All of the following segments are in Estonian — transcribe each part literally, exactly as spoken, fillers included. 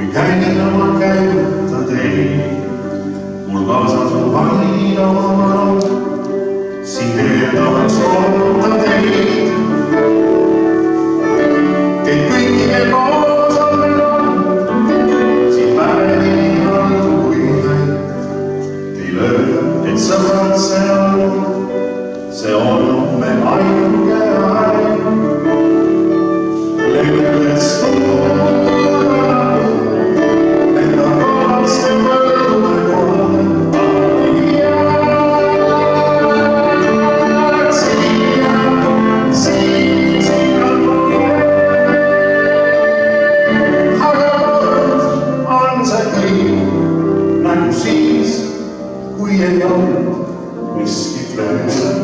käin oma käivuta teid, mul kaasas mu valida oma siin teed tahaks oota teid. Teid kõiki veel kaasal meil on, siin päevini on kui näid. Teil öelda, et sõbrad see on, see on meil ainuke aeg. Lennudes tuua, enda kaaste mõõdude kohale. Nagu siis, kui ei olnud miskit veel.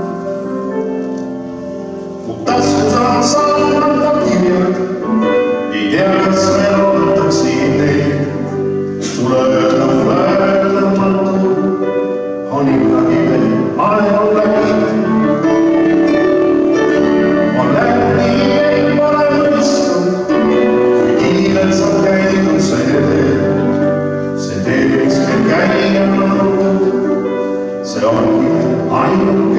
Mu taskus on saamata kirjad, ei tea, kas veel ootaks siin teid. Mulle öelda, mulle öeldamatu, on ikkagi veel aeg on läbi. On läbi, ei pole mõistnud, kui kiirelt sa käidud see tee. See teeks meil käia, see ongi ainult